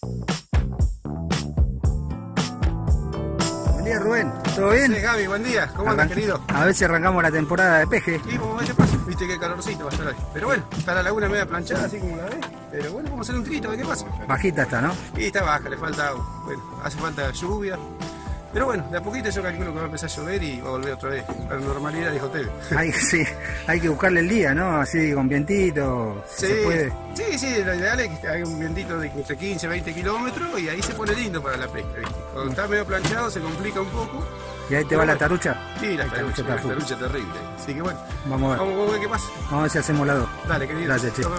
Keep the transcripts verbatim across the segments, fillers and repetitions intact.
Buen día, Rubén. ¿Todo bien? Sí, Gaby, buen día. ¿Cómo andas, querido? A ver si arrancamos la temporada de peje. Sí, como vaya pasa. Viste qué calorcito va a estar hoy. Pero bueno, está la laguna media planchada, así como la ves. Pero bueno, vamos a hacer un trito, a ver qué pasa. Bajita está, ¿no? Y está baja, le falta agua. Bueno, hace falta lluvia. Pero bueno, de a poquito yo calculo que va a empezar a llover y va a volver otra vez a la normalidad, dijo Teve. Hay, sí, hay que buscarle el día, ¿no? Así con vientito, sí, se puede. Sí, sí, lo ideal es que haya un vientito de entre quince, veinte kilómetros y ahí se pone lindo para la pesca, ¿viste? Cuando está medio planchado se complica un poco. ¿Y ahí te va la tarucha? Sí, la tarucha, la tarucha, tarucha terrible. Así que bueno, vamos a ver. Vamos a ver qué pasa. Vamos a ver si hacemos la dos. Dale, querido. Gracias, che.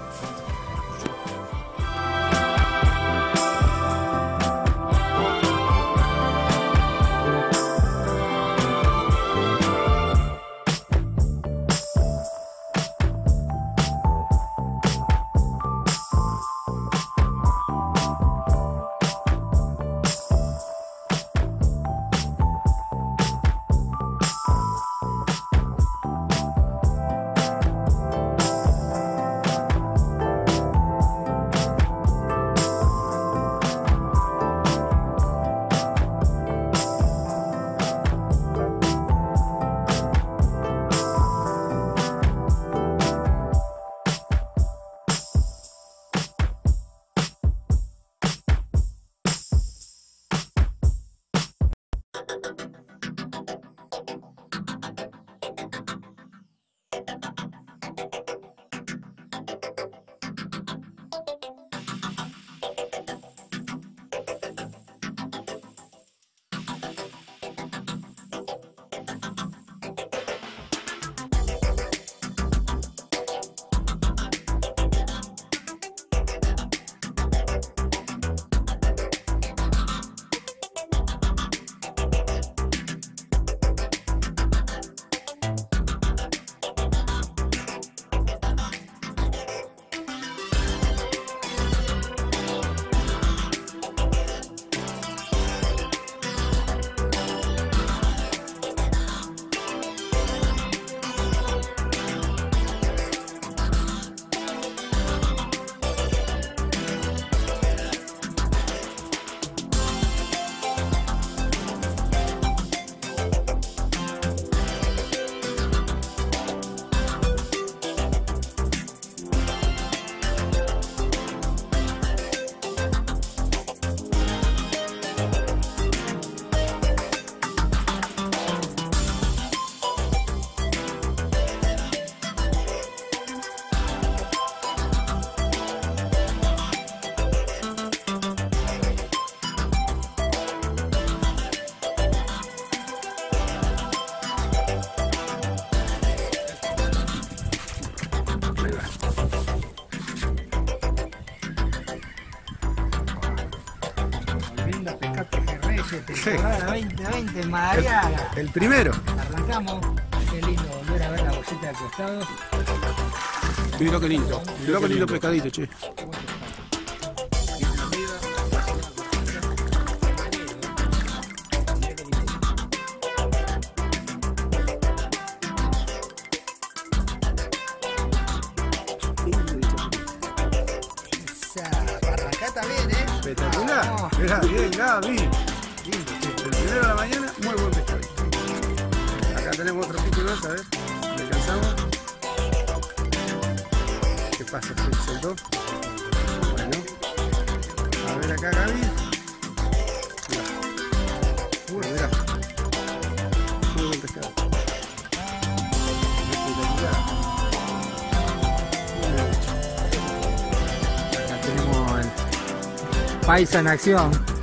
Temporada veinte veinte, Mariana. El, el primero. Arrancamos. Qué lindo volver a ver la bolsita de costado. Mira qué lindo. Mira qué lindo pescadito, che. Arrancá también, ¿eh? Espectacular. Mirá, bien, Gaby. Lindo, che. El primero de la mañana, muy buen pescadito. Acá tenemos otro pico más, a ver. ¿Le alcanzamos? ¿Qué pasa? ¿Se soltó? Bueno. A ver acá, Gaby. Mirá. Uy, mirá. Muy buen pescado. Espectacular. Muy bien hecho. Acá tenemos el paisa en acción.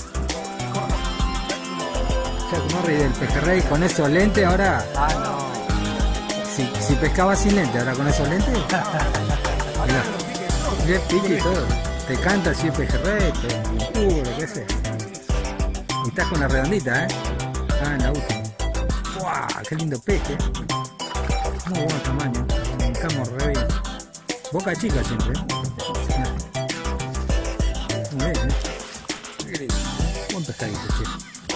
Jack Morris del pejerrey con esos lentes ahora. Ah, no. Si, si pescaba sin lentes, ahora con esos lentes. Mirá, mirá, pique y todo. Te canta así el pejerrey, te impuro, qué sé. Y estás con la redondita, ¿eh? Ah, en la última. ¡Wow! ¡Qué lindo peje! Muy buen tamaño. Brincamos re bien. Boca chica siempre, ¿eh? Muy bien, ¿eh? Buen pescadito, che.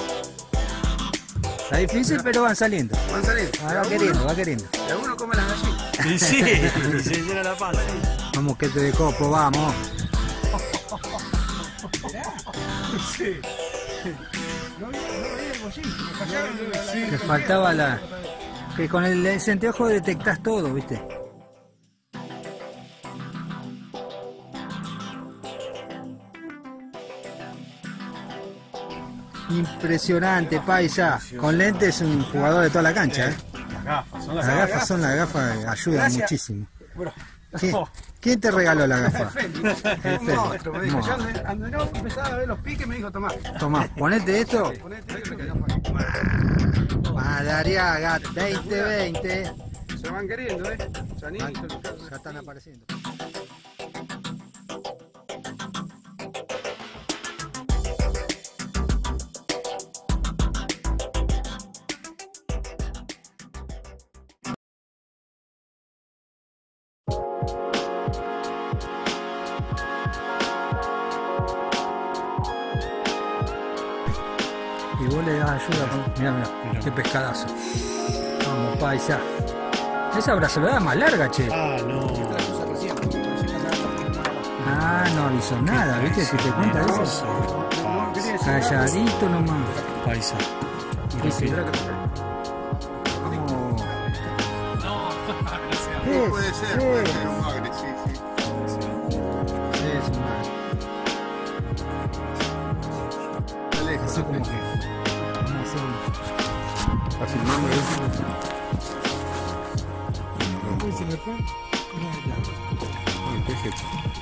Está difícil, pero van saliendo. Van saliendo. Ah, va queriendo, va queriendo. Y alguno come las gallinas. Y sí, y se llena la panza. Vamos, que te de copo, vamos. Sí. No vi, no vi el bollín, me fallaron. Sí. Te faltaba la... Que con el lente anteojo detectás todo, ¿viste? Impresionante, Paisa. Con lentes es un jugador de toda la cancha, ¿eh? Las gafas, son las, Las gafas. gafas son las gafas, ayudan Gracias. muchísimo. Bueno, ¿Quién, no. quién te regaló la gafa? El Fendi. El Un Fendi. monstruo, me dijo. No. Yo ande- ande- no, empezaba a ver los piques, me dijo, tomá. Tomá, ponete esto. Ponete esto que no fue. Madariaga veinte veinte. Se van queriendo, ¿eh? Sanito, Ya están apareciendo. Y vos le das ayuda con... Mirá, mirá, qué pescadazo. Vamos, Paisa. Esa brazalada es más larga, che. Ah, no. Ah, no avisó nada, ¿viste? Si te cuenta eso. Calladito nomás. Paisa. Sí, sí. Vamos. Sí, Puede ser, sí. puede ser un magre, sí, sí. Sí, es un mal. Está lejos, Así como sí. que... Vamos a hacer un... Está filmando eso. Uy, se me fue. No, el peje.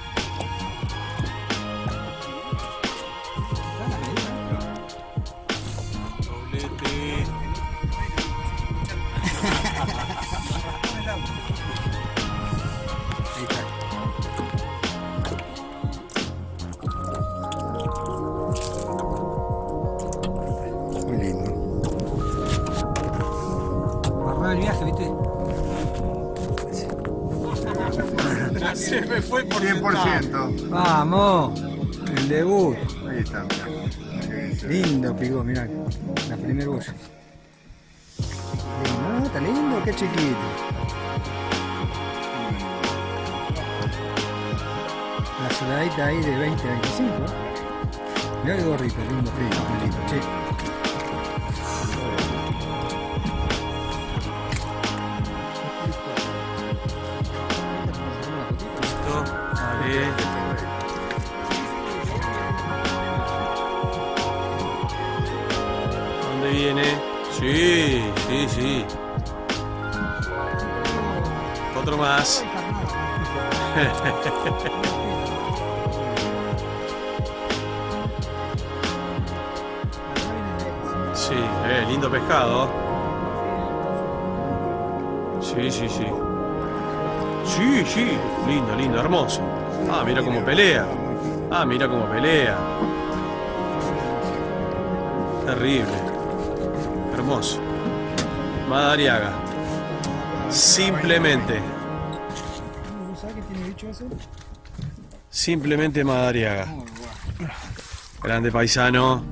Doblete. Ahí está. Muy lindo. Armar el viaje, ¿viste? Se me fue por cien por ciento. Vamos. El debut. Ahí está, mirá. Lindo picó, mirá. La primer boya. Lindo, ¿no? Está lindo, qué chiquito. La soldadita ahí de veinte a veinticinco. Mirá el gorrito, lindo, frío, qué lindo, che. Listo. Dale. ¿Dónde viene? Sí, sí, sí. Otro más. Sí, eh, lindo pescado. Sí, sí, sí. Sí, sí, lindo, lindo, hermoso. Ah, mira cómo pelea. Ah, mira cómo pelea. Terrible. Hermoso. Madariaga. Simplemente. ¿Sabes qué tiene bicho eso? Simplemente Madariaga. Grande paisano.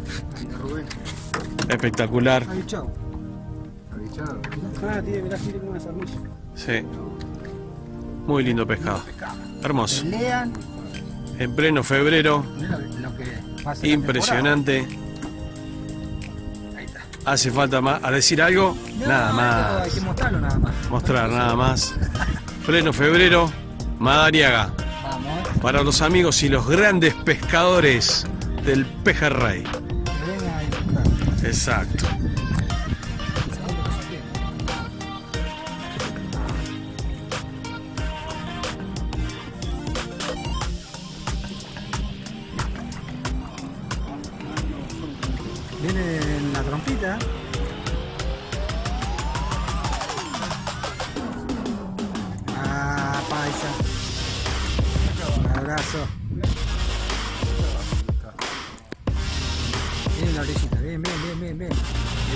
Espectacular. Ahí, chau. Avichado. Ah, tiene, mirá, tiene como una sarmilla. Sí. Muy lindo pescado. Hermoso. Pelean. En pleno febrero. Mirá lo, lo que pasa en la Impresionante. temporada. Ahí está. Hace falta más. ¿A decir algo? No, Nada esto Hay que más. mostrarlo nada más. Mostrar nada más. Pleno febrero. Madariaga. Vamos, Para los amigos y los grandes pescadores del pejerrey. que vengan a disfrutar. Exacto. Viene en la trompita. Ah, paisa. Un abrazo. Viene en la orillita. Bien, bien, bien, bien, bien. Ahí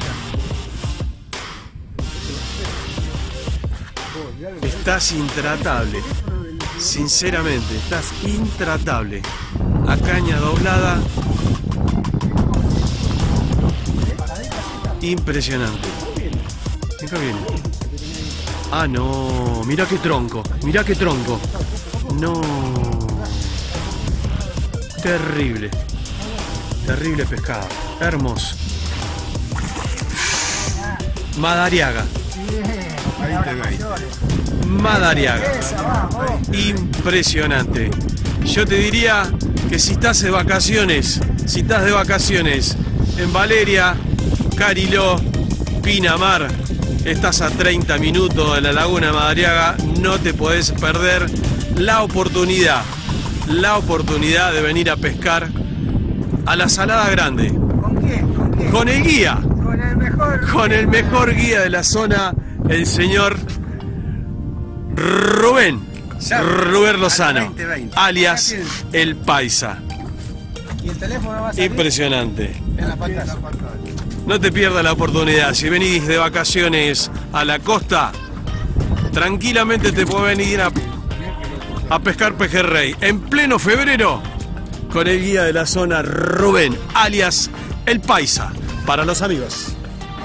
está. Estás intratable. Sinceramente, estás intratable. A caña doblada. Impresionante. Acá viene. Ah, no. Mirá qué tronco. Mirá qué tronco. No. Terrible. Terrible pescado. Hermoso. Madariaga. veinte, veinte. Madariaga. Impresionante. Yo te diría que si estás de vacaciones, si estás de vacaciones en Valeria, Cariló, Pinamar, estás a treinta minutos de la laguna de Madariaga, no te podés perder la oportunidad, la oportunidad de venir a pescar a la Salada Grande. ¿Con quién? ¿Con quién? Con el guía, Con el mejor. con el mejor guía de la zona, el señor Rubén. Rubén Lozano, veinte veinte. alias El Paisa. Y el teléfono va a salir Impresionante. en la pantalla. No te pierdas la oportunidad. Si venís de vacaciones a la costa, tranquilamente te podés venir a, a pescar pejerrey en pleno febrero con el guía de la zona Rubén, alias El Paisa, para los amigos.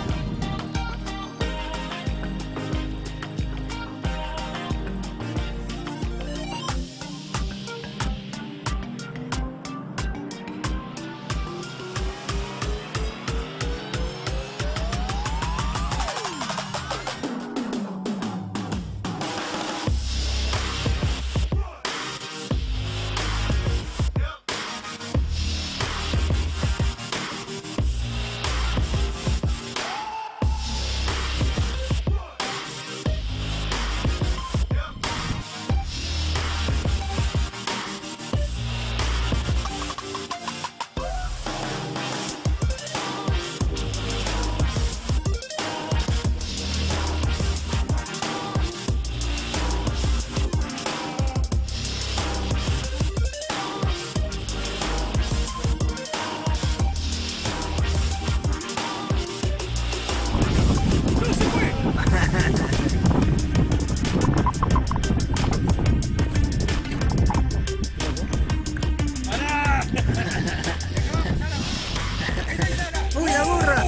¡Uy, la burra!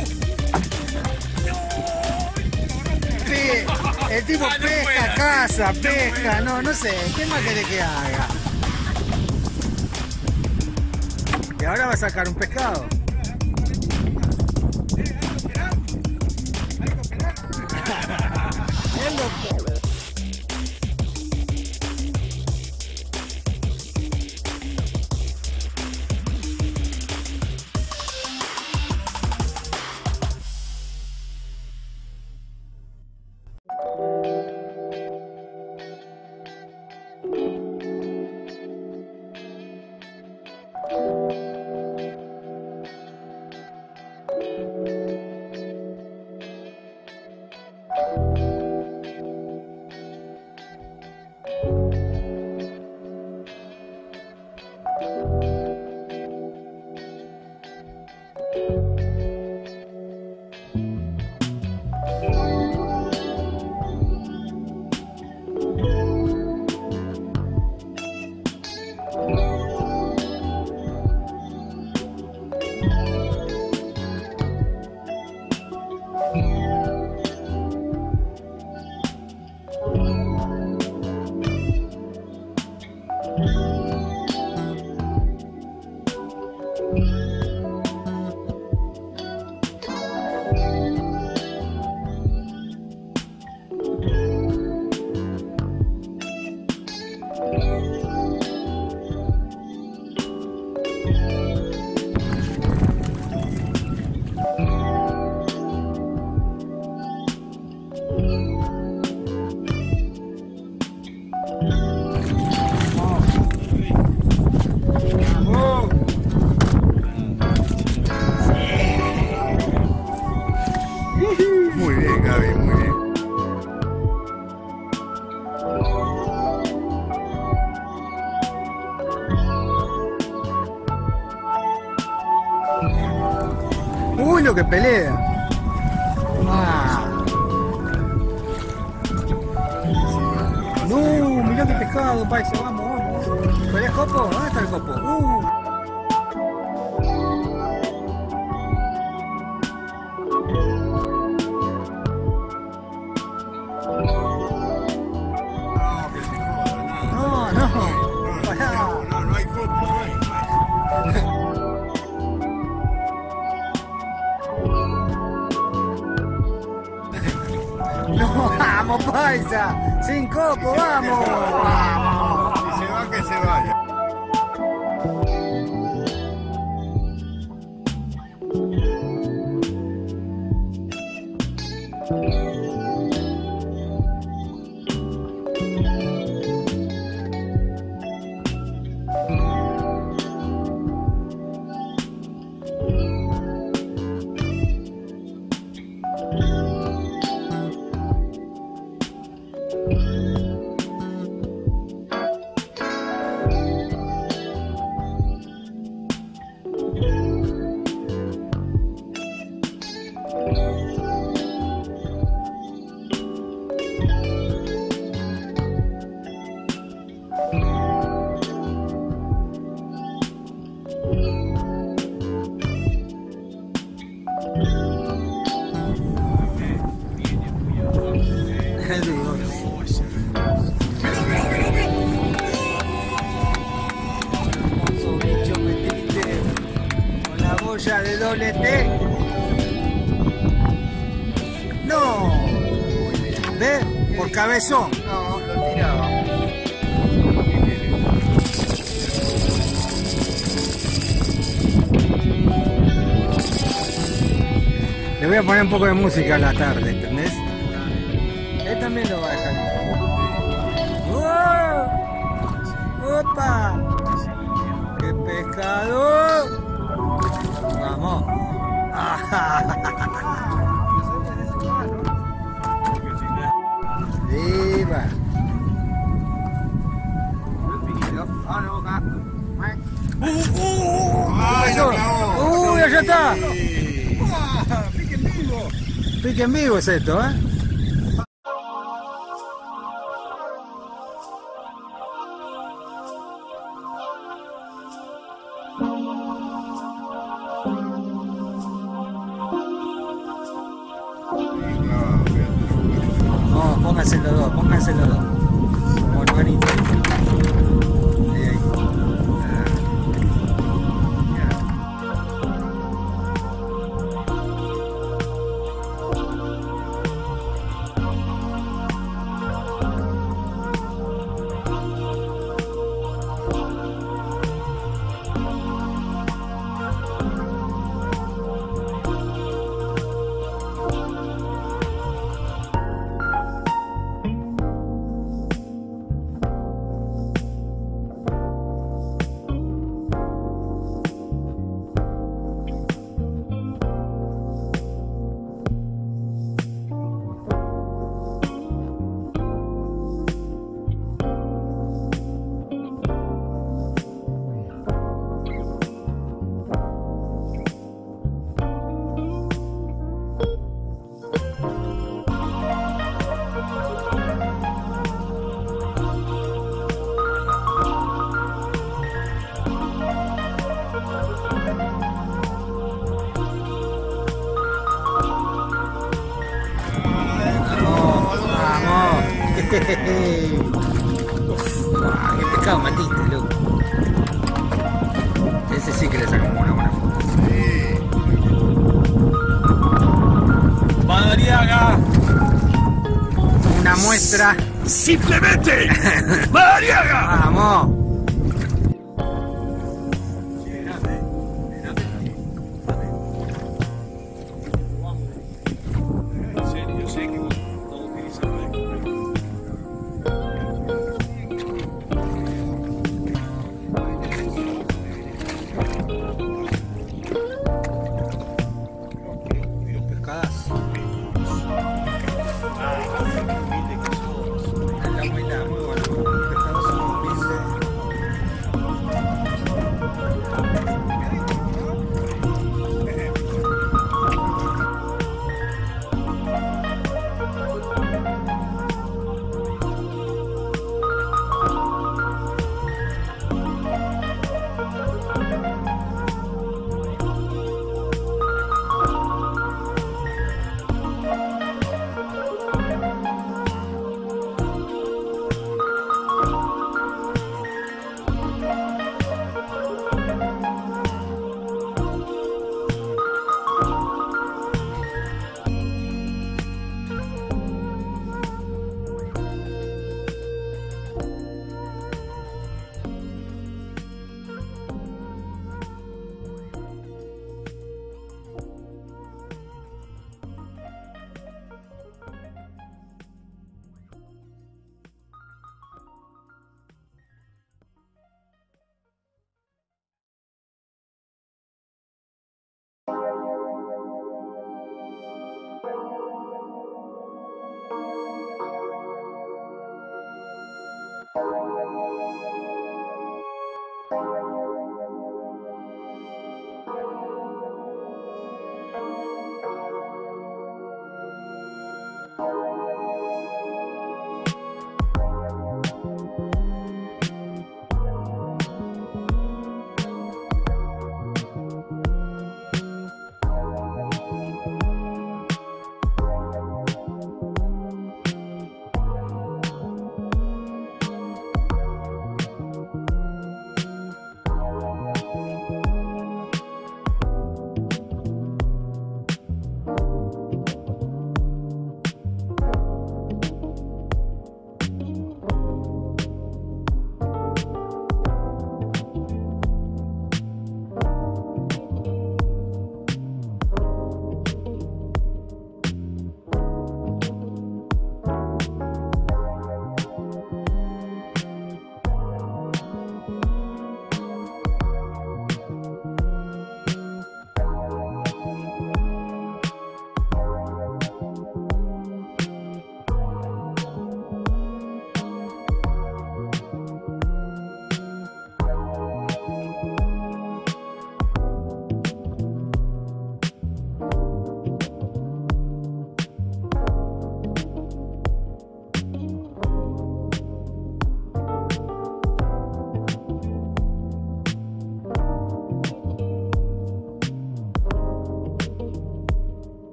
Pe- el tipo pesca, caza, pesca, no, no sé, ¿qué más querés que haga? Y ahora va a sacar un pescado. Es loco. Muy bien, Gaby, muy bien. Uy, lo que pelea. Ah. No, mirá qué pescado, paisa, vamos, vamos. ¿Pelea copo? ¿Dónde está el copo? Uh. No, no. Pará. No, no hay copo, no hay. Vamos, paisa. Sin copo, vamos. Vamos. Si se va, que se vaya. Hermoso bicho metiste con la boya de doble T. No. ¿Ves? Por cabezón. No, lo tiraba. Le voy a poner un poco de música a la tarde, ¿entendés? Él también lo va a dejar. ¡Oh! ¡Opa! ¡Qué pescado! ¡Vamos! ¡Viva! ¡Ay, lo clavó! ¡Uy, allá está! ¡Ah! ¡Pique en vivo! Pique en vivo es esto, ¿eh? No, pónganse los dos, pónganse los dos. Como hermanito. Ahí, ahí. ¡Wow! ¡Qué pescado matiste, loco! Ese sí que le sacamos una buena foto. Madariaga. Una muestra. Simplemente. Madariaga. ¡Vamos! En serio, yo sé que no utilizaba esto.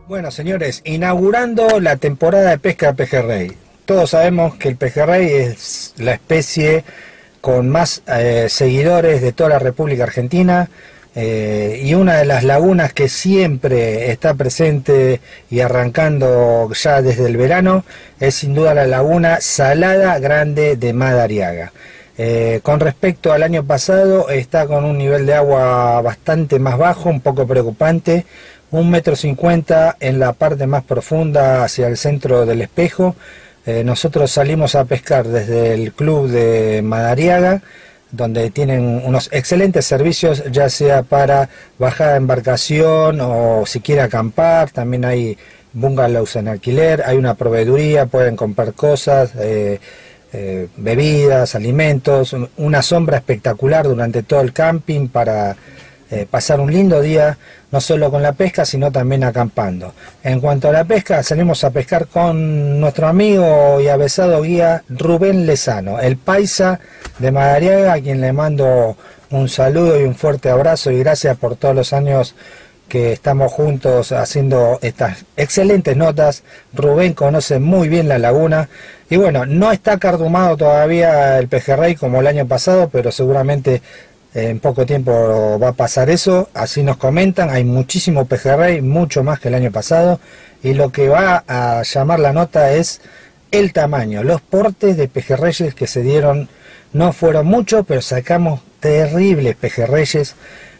Bueno, señores, inaugurando la temporada de pesca de pejerrey. Todos sabemos que el pejerrey es la especie con más eh, seguidores de toda la República Argentina, eh, y una de las lagunas que siempre está presente y arrancando ya desde el verano es sin duda la laguna Salada Grande de Madariaga. Eh, con respecto al año pasado, está con un nivel de agua bastante más bajo, un poco preocupante, un metro cincuenta en la parte más profunda hacia el centro del espejo. Eh, nosotros salimos a pescar desde el club de Madariaga, donde tienen unos excelentes servicios, ya sea para bajada de embarcación o si quiere acampar. También hay bungalows en alquiler, hay una proveeduría, pueden comprar cosas, eh, eh, bebidas, alimentos, una sombra espectacular durante todo el camping para Eh, pasar un lindo día, no solo con la pesca, sino también acampando. En cuanto a la pesca, salimos a pescar con nuestro amigo y avesado guía Rubén Lezano, el paisa de Madariaga, a quien le mando un saludo y un fuerte abrazo, y gracias por todos los años que estamos juntos haciendo estas excelentes notas. Rubén conoce muy bien la laguna, y bueno, no está cardumado todavía el pejerrey como el año pasado, pero seguramente en poco tiempo va a pasar eso. Así nos comentan, hay muchísimo pejerrey, mucho más que el año pasado, y lo que va a llamar la nota es el tamaño. Los portes de pejerreyes que se dieron no fueron muchos, pero sacamos terribles pejerreyes.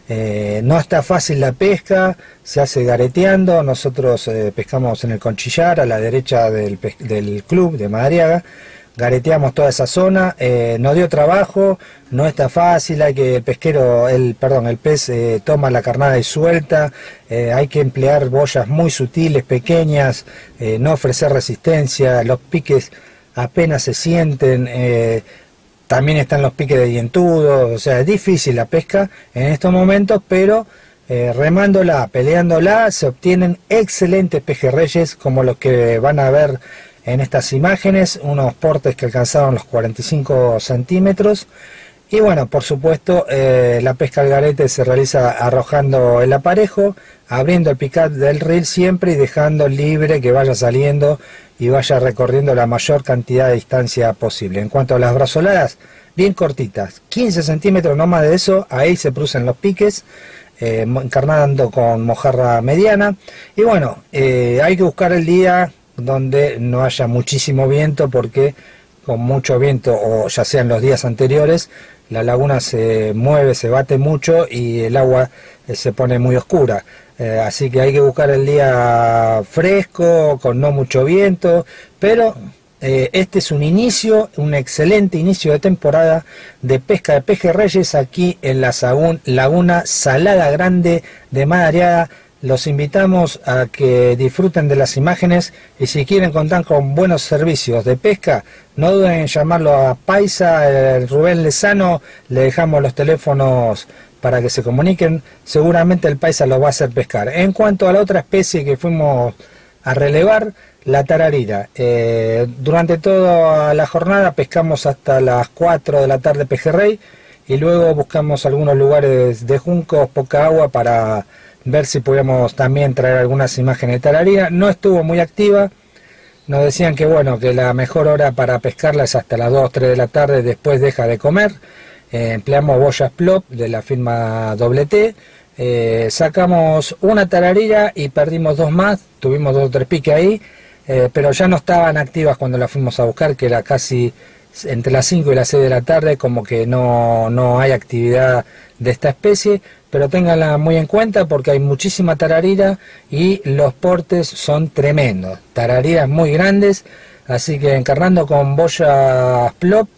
Eh, no está fácil la pesca, se hace gareteando. Nosotros eh, pescamos en el Conchillar, a la derecha del, del club de Madariaga. Gareteamos toda esa zona, eh, nos dio trabajo, no está fácil, hay que el pesquero, el perdón, el pez eh, toma la carnada y suelta, eh, hay que emplear boyas muy sutiles, pequeñas, eh, no ofrecer resistencia, los piques apenas se sienten, eh, también están los piques de dientudo, o sea, es difícil la pesca en estos momentos, pero eh, remándola, peleándola, se obtienen excelentes pejerreyes como los que van a ver en estas imágenes, unos portes que alcanzaron los cuarenta y cinco centímetros. Y bueno, por supuesto, eh, la pesca al garete se realiza arrojando el aparejo, abriendo el picat del reel siempre y dejando libre que vaya saliendo y vaya recorriendo la mayor cantidad de distancia posible. En cuanto a las brazoladas, bien cortitas, quince centímetros, no más de eso, ahí se producen los piques, eh, encarnando con mojarra mediana. Y bueno, eh, hay que buscar el día donde no haya muchísimo viento, porque con mucho viento, o ya sea en los días anteriores, la laguna se mueve, se bate mucho y el agua eh, se pone muy oscura. Eh, así que hay que buscar el día fresco, con no mucho viento, pero eh, este es un inicio, un excelente inicio de temporada de pesca de pejerreyes aquí en la laguna Salada Grande de Madariaga. Los invitamos a que disfruten de las imágenes, y si quieren contar con buenos servicios de pesca, no duden en llamarlo a Paisa, el Rubén Lezano. Le dejamos los teléfonos para que se comuniquen, seguramente el Paisa los va a hacer pescar. En cuanto a la otra especie que fuimos a relevar, la tararira, eh, durante toda la jornada pescamos hasta las cuatro de la tarde pejerrey, y luego buscamos algunos lugares de juncos, poca agua, para ver si podíamos también traer algunas imágenes de tararira. No estuvo muy activa, nos decían que bueno, que la mejor hora para pescarla es hasta las dos, tres de la tarde, después deja de comer. Eh, empleamos boyas plop de la firma doble T, eh, sacamos una tararira y perdimos dos más, tuvimos dos o tres piques ahí, eh, pero ya no estaban activas cuando la fuimos a buscar, que era casi entre las cinco y las seis de la tarde, como que no, no hay actividad de esta especie. Pero ténganla muy en cuenta porque hay muchísima tararira y los portes son tremendos, tarariras muy grandes, así que encarnando con boyas plop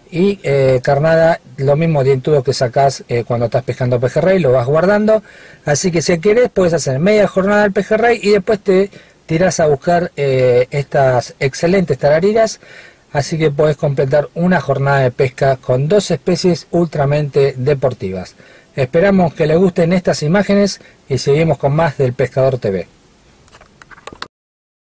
y eh, carnada, lo mismo dientudo que sacás eh, cuando estás pescando pejerrey, lo vas guardando. Así que si querés puedes hacer media jornada del pejerrey y después te tirás a buscar eh, estas excelentes tarariras. Así que podés completar una jornada de pesca con dos especies ultramente deportivas. Esperamos que les gusten estas imágenes y seguimos con más del Pescador T V.